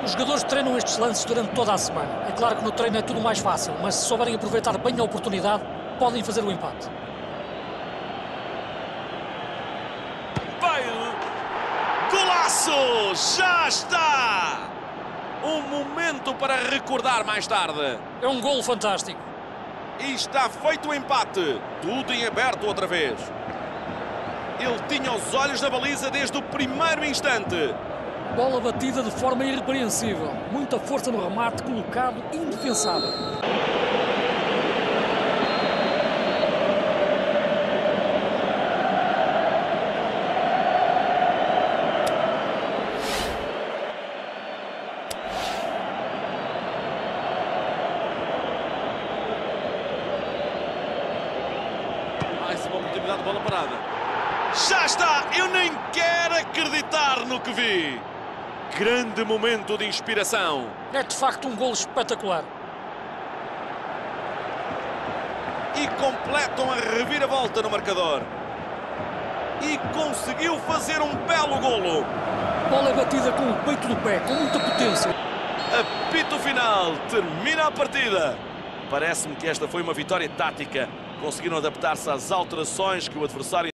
Os jogadores treinam estes lances durante toda a semana. É claro que no treino é tudo mais fácil, mas se souberem aproveitar bem a oportunidade, podem fazer o empate. Bale! Golaço! Já está! Um momento para recordar mais tarde. É um golo fantástico. E está feito o empate. Tudo em aberto outra vez. Ele tinha os olhos na baliza desde o primeiro instante. Bola batida de forma irrepreensível. Muita força no remate, colocado indefensável. Mais uma oportunidade de bola parada. Já está! Eu nem quero acreditar no que vi. Grande momento de inspiração. É de facto um golo espetacular. E completam a reviravolta no marcador. E conseguiu fazer um belo golo. Bola é batida com o peito do pé, com muita potência. Apito final, termina a partida. Parece-me que esta foi uma vitória tática. Conseguiram adaptar-se às alterações que o adversário